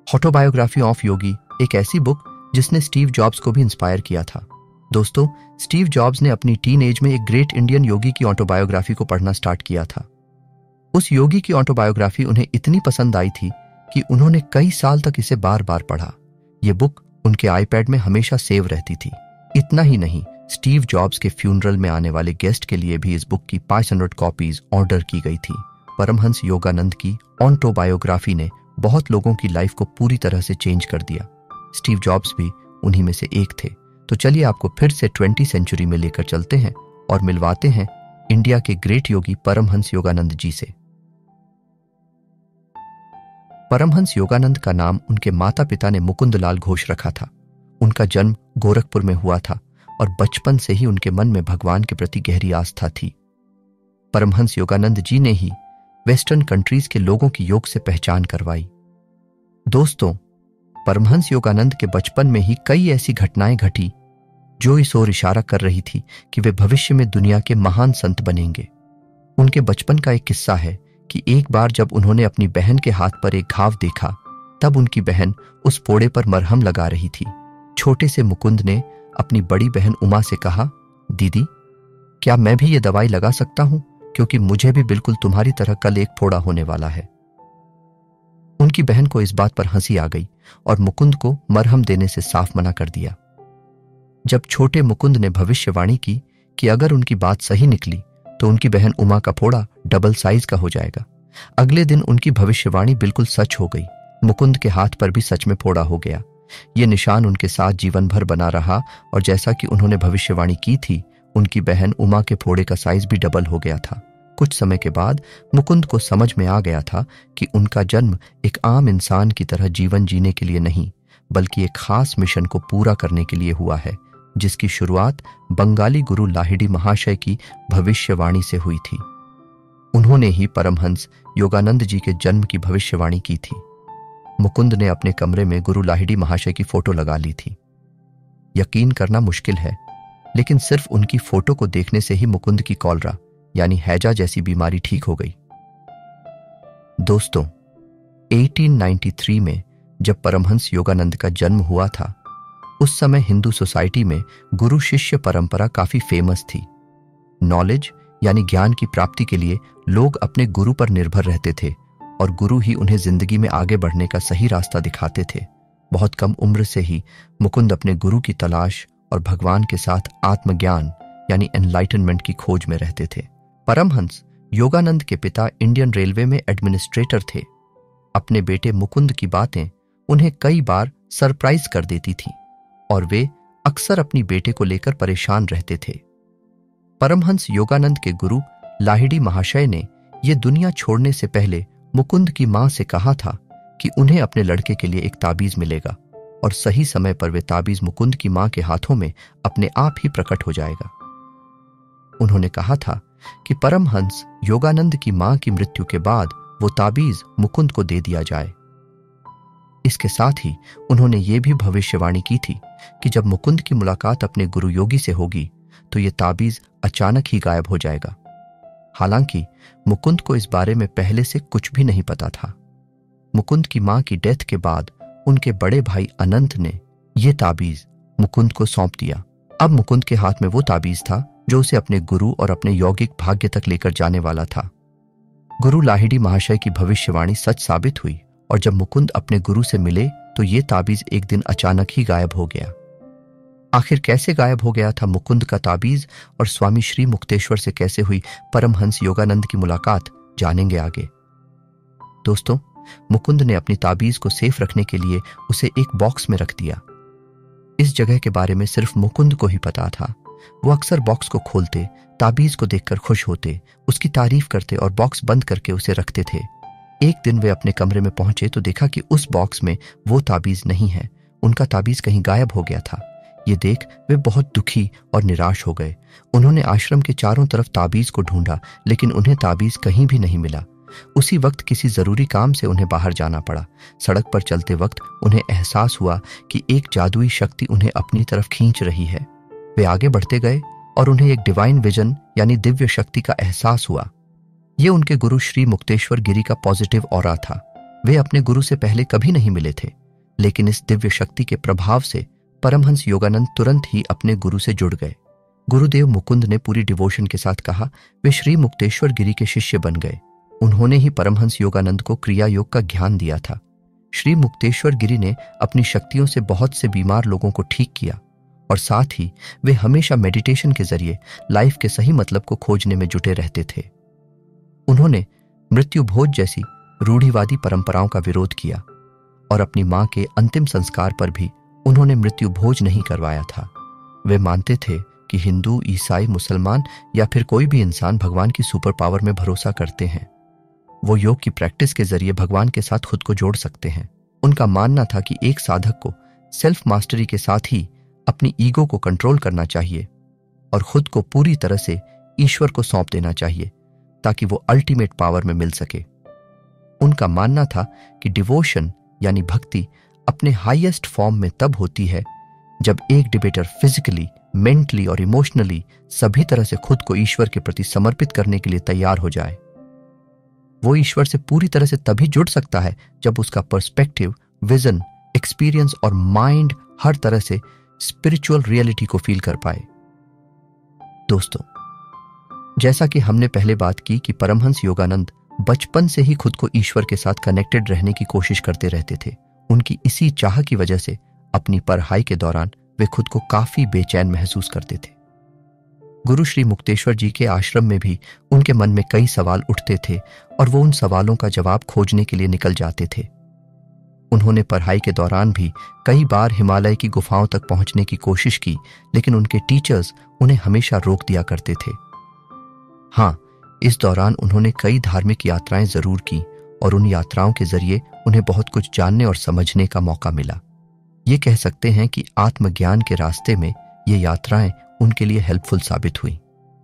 Autobiography of योगी एक ऐसी book जिसने स्टीव जॉब्स को भी इंस्पायर किया था। दोस्तों, स्टीव जॉब्स ने अपनी टीन एज में एक ग्रेट इंडियन योगी की ऑटोबायोग्राफी को पढ़ना स्टार्ट किया था। उस योगी की ऑटोबायोग्राफी उन्हें इतनी पसंद आई थी कि उन्होंने कई साल तक इसे बार बार पढ़ा। ये बुक उनके आईपैड में हमेशा सेव रहती थी। इतना ही नहीं, स्टीव जॉब्स के फ्यूनरल में आने वाले गेस्ट के लिए भी इस बुक की 500 कॉपीज ऑर्डर की गई थी। परमहंस योगानंद की ऑटोबायोग्राफी ने बहुत लोगों की लाइफ को पूरी तरह से चेंज कर दिया। स्टीव जॉब्स भी उन्हीं में से एक थे। तो चलिए आपको फिर से 20वीं सेंचुरी में लेकर चलते हैं और मिलवाते हैं इंडिया के ग्रेट योगी परमहंस योगानंद जी से। परमहंस योगानंद का नाम उनके माता पिता ने मुकुंदलाल घोष रखा था। उनका जन्म गोरखपुर में हुआ था और बचपन से ही उनके मन में भगवान के प्रति गहरी आस्था थी। परमहंस योगानंद जी ने ही वेस्टर्न कंट्रीज के लोगों की योग से पहचान करवाई। दोस्तों, परमहंस योगानंद के बचपन में ही कई ऐसी घटनाएं घटी जो इस ओर इशारा कर रही थी कि वे भविष्य में दुनिया के महान संत बनेंगे। उनके बचपन का एक किस्सा है कि एक बार जब उन्होंने अपनी बहन के हाथ पर एक घाव देखा, तब उनकी बहन उस फोड़े पर मरहम लगा रही थी। छोटे से मुकुंद ने अपनी बड़ी बहन उमा से कहा, दीदी, क्या मैं भी ये दवाई लगा सकता हूं, क्योंकि मुझे भी बिल्कुल तुम्हारी तरह कल एक फोड़ा होने वाला है। उनकी बहन को इस बात पर हंसी आ गई और मुकुंद को मरहम देने से साफ मना कर दिया। जब छोटे मुकुंद ने भविष्यवाणी की कि अगर उनकी बात सही निकली तो उनकी बहन उमा का फोड़ा डबल साइज का हो जाएगा, अगले दिन उनकी भविष्यवाणी बिल्कुल सच हो गई। मुकुंद के हाथ पर भी सच में फोड़ा हो गया। ये निशान उनके साथ जीवन भर बना रहा और जैसा कि उन्होंने भविष्यवाणी की थी, उनकी बहन उमा के फोड़े का साइज भी डबल हो गया था। कुछ समय के बाद मुकुंद को समझ में आ गया था कि उनका जन्म एक आम इंसान की तरह जीवन जीने के लिए नहीं, बल्कि एक खास मिशन को पूरा करने के लिए हुआ है, जिसकी शुरुआत बंगाली गुरु लाहिड़ी महाशय की भविष्यवाणी से हुई थी। उन्होंने ही परमहंस योगानंद जी के जन्म की भविष्यवाणी की थी। मुकुंद ने अपने कमरे में गुरु लाहिड़ी महाशय की फोटो लगा ली थी। यकीन करना मुश्किल है, लेकिन सिर्फ उनकी फोटो को देखने से ही मुकुंद की कॉलरा यानी हैजा जैसी बीमारी ठीक हो गई। दोस्तों, 1893 में जब परमहंस योगानंद का जन्म हुआ था, उस समय हिंदू सोसाइटी में गुरु शिष्य परंपरा काफी फेमस थी। नॉलेज यानी ज्ञान की प्राप्ति के लिए लोग अपने गुरु पर निर्भर रहते थे और गुरु ही उन्हें जिंदगी में आगे बढ़ने का सही रास्ता दिखाते थे। बहुत कम उम्र से ही मुकुंद अपने गुरु की तलाश और भगवान के साथ आत्मज्ञान यानी एनलाइटनमेंट की खोज में रहते थे। परमहंस योगानंद के पिता इंडियन रेलवे में एडमिनिस्ट्रेटर थे। अपने बेटे मुकुंद की बातें उन्हें कई बार सरप्राइज कर देती थीं और वे अक्सर अपनी बेटे को लेकर परेशान रहते थे। परमहंस योगानंद के गुरु लाहिड़ी महाशय ने यह दुनिया छोड़ने से पहले मुकुंद की मां से कहा था कि उन्हें अपने लड़के के लिए एक ताबीज मिलेगा और सही समय पर वे ताबीज मुकुंद की मां के हाथों में अपने आप ही प्रकट हो जाएगा। उन्होंने कहा था कि परमहंस योगानंद की मां की मृत्यु के बाद वो ताबीज मुकुंद को दे दिया जाए। इसके साथ ही उन्होंने ये भी भविष्यवाणी की थी कि जब मुकुंद की मुलाकात अपने गुरु योगी से होगी तो ये ताबीज अचानक ही गायब हो जाएगा। हालांकि मुकुंद को इस बारे में पहले से कुछ भी नहीं पता था। मुकुंद की मां की डेथ के बाद उनके बड़े भाई अनंत ने यह ताबीज मुकुंद को सौंप दिया। अब मुकुंद के हाथ में वो ताबीज था जो उसे अपने गुरु और अपने यौगिक भाग्य तक लेकर जाने वाला था। गुरु लाहिड़ी महाशय की भविष्यवाणी सच साबित हुई और जब मुकुंद अपने गुरु से मिले तो ये ताबीज एक दिन अचानक ही गायब हो गया। आखिर कैसे गायब हो गया था मुकुंद का ताबीज और स्वामी श्री मुक्तेश्वर से कैसे हुई परमहंस योगानंद की मुलाकात, जानेंगे आगे। दोस्तों, मुकुंद ने अपनी ताबीज को सेफ रखने के लिए उसे एक बॉक्स में रख दिया। इस जगह के बारे में सिर्फ मुकुंद को ही पता था। वो अक्सर बॉक्स को खोलते, ताबीज को देखकर खुश होते, उसकी तारीफ करते और बॉक्स बंद करके उसे रखते थे। एक दिन वे अपने कमरे में पहुंचे तो देखा कि उस बॉक्स में वो ताबीज नहीं है। उनका ताबीज कहीं गायब हो गया था। ये देख वे बहुत दुखी और निराश हो गए। उन्होंने आश्रम के चारों तरफ ताबीज को ढूंढा, लेकिन उन्हें ताबीज कहीं भी नहीं मिला। उसी वक्त किसी जरूरी काम से उन्हें बाहर जाना पड़ा। सड़क पर चलते वक्त उन्हें एहसास हुआ कि एक जादुई शक्ति उन्हें अपनी तरफ खींच रही है। वे आगे बढ़ते गए और उन्हें एक डिवाइन विजन यानी दिव्य शक्ति का एहसास हुआ। ये उनके गुरु श्री मुक्तेश्वर गिरी का पॉजिटिव ऑरा था। वे अपने गुरु से पहले कभी नहीं मिले थे, लेकिन इस दिव्य शक्ति के प्रभाव से परमहंस योगानंद तुरंत ही अपने गुरु से जुड़ गए। गुरुदेव मुकुंद ने पूरी डिवोशन के साथ कहा, वे श्री मुक्तेश्वर गिरी के शिष्य बन गए। उन्होंने ही परमहंस योगानंद को क्रिया योग का ज्ञान दिया था। श्री मुक्तेश्वर गिरी ने अपनी शक्तियों से बहुत से बीमार लोगों को ठीक किया और साथ ही वे हमेशा मेडिटेशन के जरिए लाइफ के सही मतलब को खोजने में जुटे रहते थे। उन्होंने मृत्यु भोज जैसी रूढ़िवादी परंपराओं का विरोध किया और अपनी मां के अंतिम संस्कार पर भी उन्होंने मृत्यु भोज नहीं करवाया था। वे मानते थे कि हिंदू, ईसाई, मुसलमान या फिर कोई भी इंसान भगवान की सुपर पावर में भरोसा करते हैं। वो योग की प्रैक्टिस के जरिए भगवान के साथ खुद को जोड़ सकते हैं। उनका मानना था कि एक साधक को सेल्फ मास्टरी के साथ ही अपनी ईगो को कंट्रोल करना चाहिए और खुद को पूरी तरह से ईश्वर को सौंप देना चाहिए ताकि वो अल्टीमेट पावर में मिल सके। उनका मानना था कि डिवोशन यानी भक्ति अपने हाईएस्ट फॉर्म में तब होती है जब एक डिबेटर फिजिकली, मेंटली और इमोशनली सभी तरह से खुद को ईश्वर के प्रति समर्पित करने के लिए तैयार हो जाए। वो ईश्वर से पूरी तरह से तभी जुड़ सकता है जब उसका पर्सपेक्टिव, विजन, एक्सपीरियंस और माइंड हर तरह से स्पिरिचुअल रियलिटी को फील कर पाए। दोस्तों, जैसा कि हमने पहले बात की कि परमहंस योगानंद बचपन से ही खुद को ईश्वर के साथ कनेक्टेड रहने की कोशिश करते रहते थे। उनकी इसी चाह की वजह से अपनी पढ़ाई के दौरान वे खुद को काफी बेचैन महसूस करते थे। गुरु श्री मुक्तेश्वर जी के आश्रम में भी उनके मन में कई सवाल उठते थे और वो उन सवालों का जवाब खोजने के लिए निकल जाते थे। उन्होंने पढ़ाई के दौरान भी कई बार हिमालय की गुफाओं तक पहुंचने की कोशिश की, लेकिन उनके टीचर्स उन्हें हमेशा रोक दिया करते थे। हाँ, इस दौरान उन्होंने कई धार्मिक यात्राएं जरूर की और उन यात्राओं के जरिए उन्हें बहुत कुछ जानने और समझने का मौका मिला। ये कह सकते हैं कि आत्मज्ञान के रास्ते में ये यात्राएं उनके लिए हेल्पफुल साबित हुई।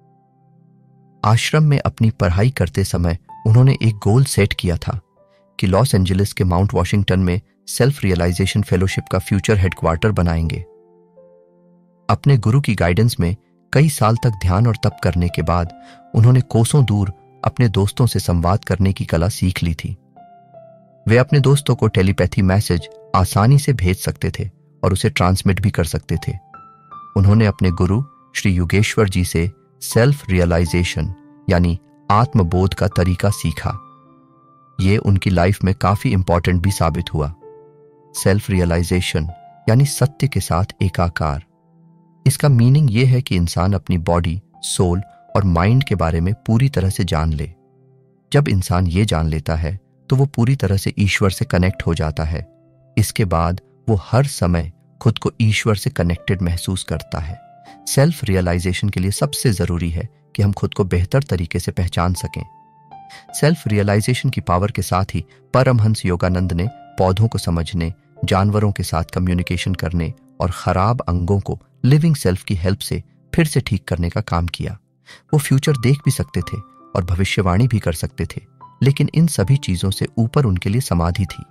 आश्रम में अपनी पढ़ाई करते समय उन्होंने एक गोल सेट किया था कि लॉस एंजलिस के माउंट वॉशिंगटन में सेल्फ रियलाइजेशन फेलोशिप का फ्यूचर हेडक्वार्टर बनाएंगे। अपने गुरु की गाइडेंस में कई साल तक ध्यान और तप करने के बाद उन्होंने कोसों दूर अपने दोस्तों से संवाद करने की कला सीख ली थी। वे अपने दोस्तों को टेलीपैथी मैसेज आसानी से भेज सकते थे और उसे ट्रांसमिट भी कर सकते थे। उन्होंने अपने गुरु श्री योगेश्वर जी से सेल्फ रियलाइजेशन यानी आत्मबोध का तरीका सीखा। ये उनकी लाइफ में काफी इंपॉर्टेंट भी साबित हुआ। सेल्फ रियलाइजेशन यानी सत्य के साथ एकाकार। इसका मीनिंग यह है कि इंसान अपनी बॉडी, सोल और माइंड के बारे में पूरी तरह से जान ले। जब इंसान ये जान लेता है तो वो पूरी तरह से ईश्वर से कनेक्ट हो जाता है। इसके बाद वो हर समय खुद को ईश्वर से कनेक्टेड महसूस करता है। सेल्फ रियलाइजेशन के लिए सबसे जरूरी है कि हम खुद को बेहतर तरीके से पहचान सकें। सेल्फ रियलाइजेशन की पावर के साथ ही परमहंस योगानंद ने पौधों को समझने, जानवरों के साथ कम्युनिकेशन करने और खराब अंगों को लिविंग सेल्फ की हेल्प से फिर से ठीक करने का काम किया। वो फ्यूचर देख भी सकते थे और भविष्यवाणी भी कर सकते थे, लेकिन इन सभी चीजों से ऊपर उनके लिए समाधि थी।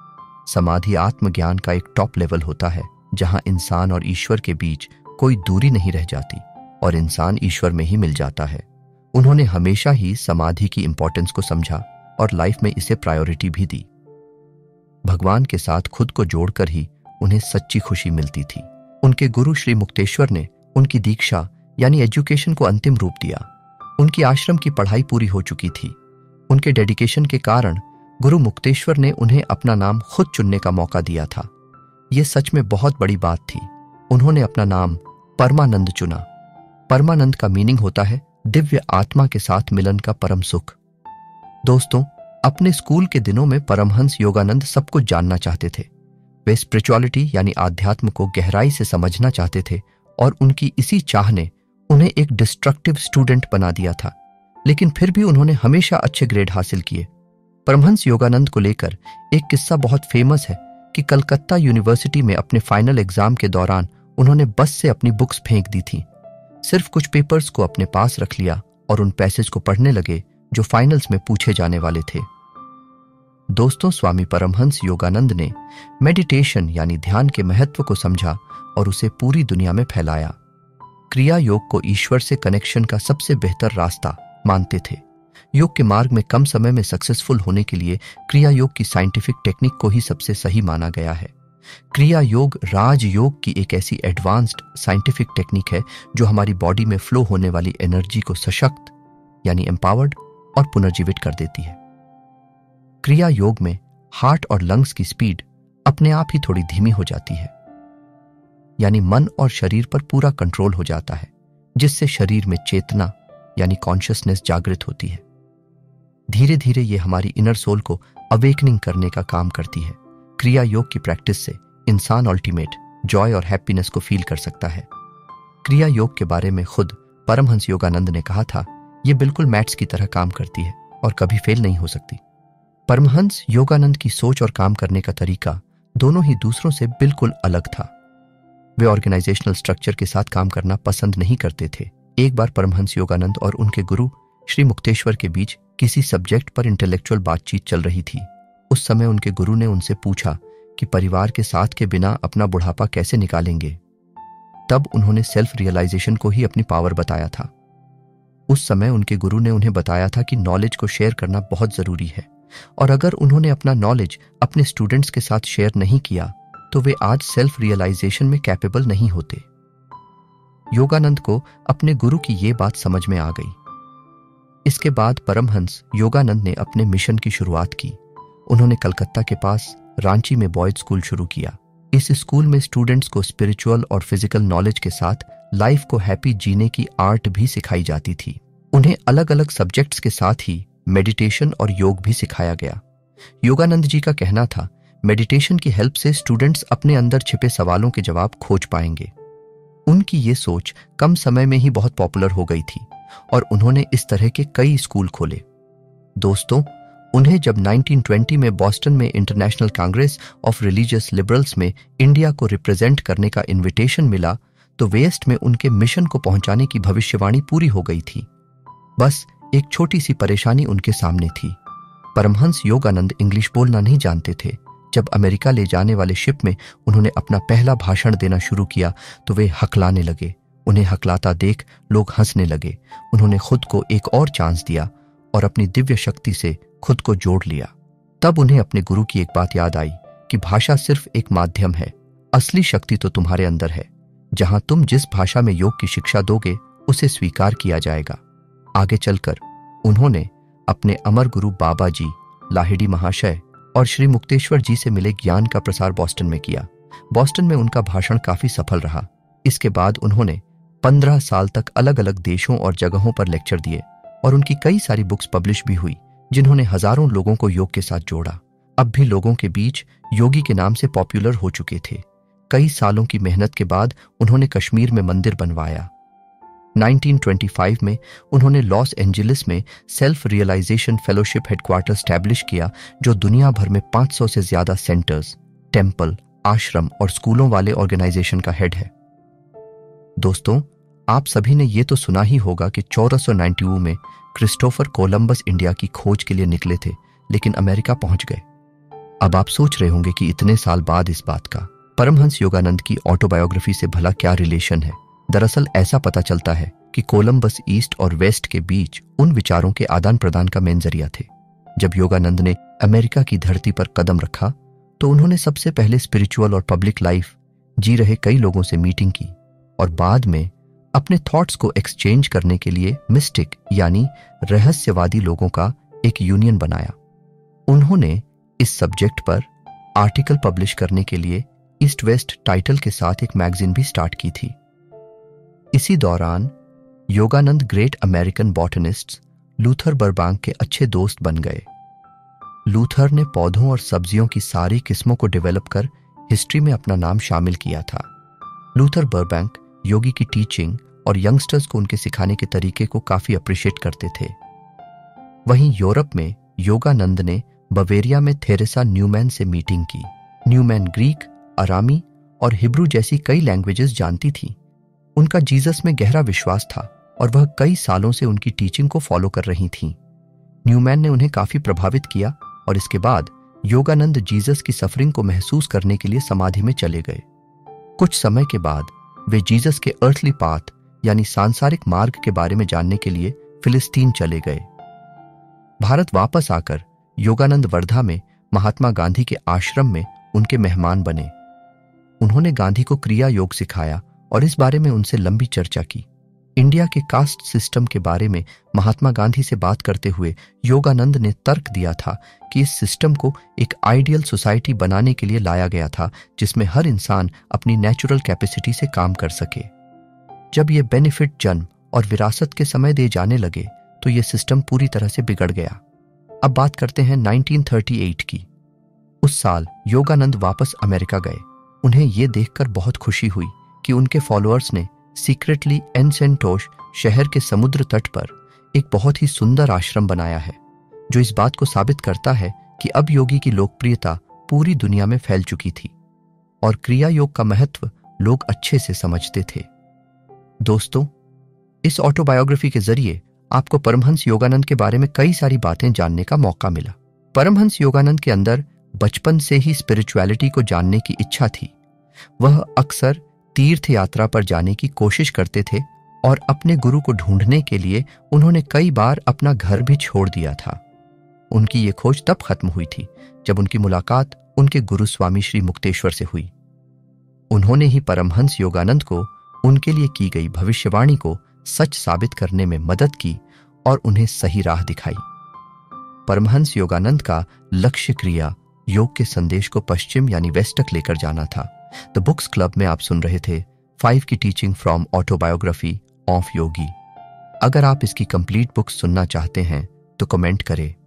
समाधि आत्मज्ञान का एक टॉप लेवल होता है जहां इंसान और ईश्वर के बीच कोई दूरी नहीं रह जाती और इंसान ईश्वर में ही मिल जाता है। उन्होंने हमेशा ही समाधि की इंपॉर्टेंस को समझा और लाइफ में इसे प्रायोरिटी भी दी। भगवान के साथ खुद को जोड़कर ही उन्हें सच्ची खुशी मिलती थी। उनके गुरु श्री मुक्तेश्वर ने उनकी दीक्षा यानी एजुकेशन को अंतिम रूप दिया। उनकी आश्रम की पढ़ाई पूरी हो चुकी थी। उनके डेडिकेशन के कारण गुरु मुक्तेश्वर ने उन्हें अपना नाम खुद चुनने का मौका दिया था। यह सच में बहुत बड़ी बात थी। उन्होंने अपना नाम परमानंद चुना। परमानंद का मीनिंग होता है दिव्य आत्मा के साथ मिलन का परम सुख। दोस्तों, अपने स्कूल के दिनों में परमहंस योगानंद सब कुछ जानना चाहते थे। वे स्पिरिचुअलिटी यानी आध्यात्म को गहराई से समझना चाहते थे और उनकी इसी चाह ने उन्हें एक डिस्ट्रक्टिव स्टूडेंट बना दिया था, लेकिन फिर भी उन्होंने हमेशा अच्छे ग्रेड हासिल किए। परमहंस योगानंद को लेकर एक किस्सा बहुत फेमस है कि कलकत्ता यूनिवर्सिटी में अपने फाइनल एग्जाम के दौरान उन्होंने बस से अपनी बुक्स फेंक दी थी। सिर्फ कुछ पेपर्स को अपने पास रख लिया और उन पैसेज को पढ़ने लगे जो फाइनल्स में पूछे जाने वाले थे। दोस्तों, स्वामी परमहंस योगानंद ने मेडिटेशन यानी ध्यान के महत्व को समझा और उसे पूरी दुनिया में फैलाया। क्रिया योग को ईश्वर से कनेक्शन का सबसे बेहतर रास्ता मानते थे। योग के मार्ग में कम समय में सक्सेसफुल होने के लिए क्रिया योग की साइंटिफिक टेक्निक को ही सबसे सही माना गया है। क्रिया योग राजयोग की एक ऐसी एडवांस्ड साइंटिफिक टेक्निक है जो हमारी बॉडी में फ्लो होने वाली एनर्जी को सशक्त यानी एम्पावर्ड और पुनर्जीवित कर देती है। क्रिया योग में हार्ट और लंग्स की स्पीड अपने आप ही थोड़ी धीमी हो जाती है, यानी मन और शरीर पर पूरा कंट्रोल हो जाता है, जिससे शरीर में चेतना यानी कॉन्शियसनेस जागृत होती है। धीरे धीरे ये हमारी इनर सोल को अवेकनिंग करने का काम करती है। क्रिया योग की प्रैक्टिस से इंसान अल्टीमेट जॉय और हैप्पीनेस को फील कर सकता है। क्रिया योग के बारे में खुद परमहंस योगानंद ने कहा था, ये बिल्कुल मैथ्स की तरह काम करती है और कभी फेल नहीं हो सकती। परमहंस योगानंद की सोच और काम करने का तरीका दोनों ही दूसरों से बिल्कुल अलग था। वे ऑर्गेनाइजेशनल स्ट्रक्चर के साथ काम करना पसंद नहीं करते थे। एक बार परमहंस योगानंद और उनके गुरु श्री मुक्तेश्वर के बीच किसी सब्जेक्ट पर इंटेलेक्चुअल बातचीत चल रही थी। उस समय उनके गुरु ने उनसे पूछा कि परिवार के साथ के बिना अपना बुढ़ापा कैसे निकालेंगे। तब उन्होंने सेल्फ रियलाइजेशन को ही अपनी पावर बताया था। उस समय उनके गुरु ने उन्हें बताया था कि नॉलेज को शेयर करना बहुत जरूरी है, और अगर उन्होंने अपना नॉलेज अपने स्टूडेंट्स के साथ शेयर नहीं किया तो वे आज सेल्फ रियलाइजेशन में कैपेबल नहीं होते। योगानंद को अपने गुरु की ये बात समझ में आ गई। इसके बाद परमहंस योगानंद ने अपने मिशन की शुरुआत की। उन्होंने कलकत्ता के पास रांची में बॉयज स्कूल शुरू किया। इस स्कूल में स्टूडेंट्स को स्पिरिचुअल और फिजिकल नॉलेज के साथ लाइफ को हैप्पी जीने की आर्ट भी सिखाई जाती थी। उन्हें अलग अलग सब्जेक्ट्स के साथ ही मेडिटेशन और योग भी सिखाया गया। योगानंद जी का कहना था, मेडिटेशन की हेल्प से स्टूडेंट्स अपने अंदर छिपे सवालों के जवाब खोज पाएंगे। उनकी ये सोच कम समय में ही बहुत पॉपुलर हो गई थी और उन्होंने इस तरह के कई स्कूल खोले। दोस्तों, उन्हें जब 1920 में बॉस्टन में International Congress of Religious Liberals में इंडिया को रिप्रेजेंट करने का इनविटेशन मिला तो वेस्ट में उनके मिशन को पहुंचाने की भविष्यवाणी पूरी हो गई थी। बस एक छोटी सी परेशानी उनके सामने थी। परमहंस योगानंद इंग्लिश बोलना नहीं जानते थे। जब अमेरिका ले जाने वाले शिप में उन्होंने अपना पहला भाषण देना शुरू किया तो वे हकलाने लगे। उन्हें हकलाता देख लोग हंसने लगे। उन्होंने खुद को एक और चांस दिया और अपनी दिव्य शक्ति से खुद को जोड़ लिया। तब उन्हें अपने गुरु की एक बात याद आई कि भाषा सिर्फ एक माध्यम है, असली शक्ति तो तुम्हारे अंदर है। जहां तुम जिस भाषा में योग की शिक्षा दोगे उसे स्वीकार किया जाएगा। आगे चलकर उन्होंने अपने अमर गुरु बाबा जी, लाहिड़ी महाशय और श्री मुक्तेश्वर जी से मिले ज्ञान का प्रसार बॉस्टन में किया। बॉस्टन में उनका भाषण काफी सफल रहा। इसके बाद उन्होंने 15 साल तक अलग अलग देशों और जगहों पर लेक्चर दिए और उनकी कई सारी बुक्स पब्लिश भी हुई, जिन्होंने हजारों लोगों को योग के साथ जोड़ा। अब भी लोगों के बीच योगी के नाम से पॉपुलर हो चुके थे। कई सालों की मेहनत के बाद उन्होंने कश्मीर में मंदिर बनवाया। 1925 में उन्होंने लॉस एंजलिस में Self Realization Fellowship headquarters establish किया, जो दुनिया भर में 500 से ज्यादा सेंटर्स, टेम्पल, आश्रम और स्कूलों वाले ऑर्गेनाइजेशन का हेड है। दोस्तों, आप सभी ने ये तो सुना ही होगा कि 1492 में क्रिस्टोफर कोलंबस इंडिया की खोज के लिए निकले थे, लेकिन अमेरिका पहुंच गए। अब आप सोच रहे होंगे कि इतने साल बाद इस बात का परमहंस योगानंद की ऑटोबायोग्राफी से भला क्या रिलेशन है। दरअसल ऐसा पता चलता है कि कोलंबस ईस्ट और वेस्ट के बीच उन विचारों के आदान प्रदान का मेन जरिया थे। जब योगानंद ने अमेरिका की धरती पर कदम रखा तो उन्होंने सबसे पहले स्पिरिचुअल और पब्लिक लाइफ जी रहे कई लोगों से मीटिंग की और बाद में अपने थॉट्स को एक्सचेंज करने के लिए मिस्टिक यानी रहस्यवादी लोगों का एक यूनियन बनाया। उन्होंने इस सब्जेक्ट पर आर्टिकल पब्लिश करने के लिए ईस्ट वेस्ट टाइटल के साथ एक मैगजीन भी स्टार्ट की थी। इसी दौरान Yogananda great American botanists Luther Burbank के अच्छे दोस्त बन गए। लूथर ने पौधों और सब्जियों की सारी किस्मों को डेवलप कर हिस्ट्री में अपना नाम शामिल किया था। लूथर बर्बांक योगी की टीचिंग और यंगस्टर्स को उनके सिखाने के तरीके को काफी अप्रिशिएट करते थे। वहीं यूरोप में योगानंद ने बवेरिया में थेरेसा न्यूमैन से मीटिंग की। न्यूमैन ग्रीक, अरामी और हिब्रू जैसी कई लैंग्वेजेस जानती थी। उनका जीसस में गहरा विश्वास था और वह कई सालों से उनकी टीचिंग को फॉलो कर रही थीं। न्यूमैन ने उन्हें काफी प्रभावित किया और इसके बाद योगानंद जीसस की सफरिंग को महसूस करने के लिए समाधि में चले गए। कुछ समय के बाद वे जीसस के अर्थली पाथ यानी सांसारिक मार्ग के बारे में जानने के लिए फिलिस्तीन चले गए। भारत वापस आकर योगानंद वर्धा में महात्मा गांधी के आश्रम में उनके मेहमान बने। उन्होंने गांधी को क्रिया योग सिखाया और इस बारे में उनसे लंबी चर्चा की। इंडिया के कास्ट सिस्टम के बारे में महात्मा गांधी से बात करते हुए योगानंद ने तर्क दिया था कि इस सिस्टम को एक आइडियल सोसाइटी बनाने के लिए लाया गया था जिसमें हर इंसान अपनी नेचुरल कैपेसिटी से काम कर सके। जब ये बेनिफिट जन्म और विरासत के समय दे जाने लगे तो ये सिस्टम पूरी तरह से बिगड़ गया। अब बात करते हैं 1938 की। उस साल योगानंद वापस अमेरिका गए। उन्हें यह देखकर बहुत खुशी हुई कि उनके फॉलोअर्स ने सीक्रेटली एनसेंटोश शहर के समुद्र तट पर एक बहुत ही सुंदर आश्रम बनाया है, जो इस बात को साबित करता है कि अब योगी की लोकप्रियता पूरी दुनिया में फैल चुकी थी और क्रिया योग का महत्व लोग अच्छे से समझते थे। दोस्तों, इस ऑटोबायोग्राफी के जरिए आपको परमहंस योगानंद के बारे में कई सारी बातें जानने का मौका मिला। परमहंस योगानंद के अंदर बचपन से ही स्पिरिचुअलिटी को जानने की इच्छा थी। वह अक्सर तीर्थ यात्रा पर जाने की कोशिश करते थे और अपने गुरु को ढूंढने के लिए उन्होंने कई बार अपना घर भी छोड़ दिया था। उनकी ये खोज तब खत्म हुई थी जब उनकी मुलाकात उनके गुरु स्वामी श्री मुक्तेश्वर से हुई। उन्होंने ही परमहंस योगानंद को उनके लिए की गई भविष्यवाणी को सच साबित करने में मदद की और उन्हें सही राह दिखाई। परमहंस योगानंद का लक्ष्य क्रिया योग के संदेश को पश्चिम यानी वेस्ट तक लेकर जाना था। द बुक्स क्लब में आप सुन रहे थे 5 की teaching from Autobiography of Yogi. अगर आप इसकी कंप्लीट बुक्स सुनना चाहते हैं तो कमेंट करें।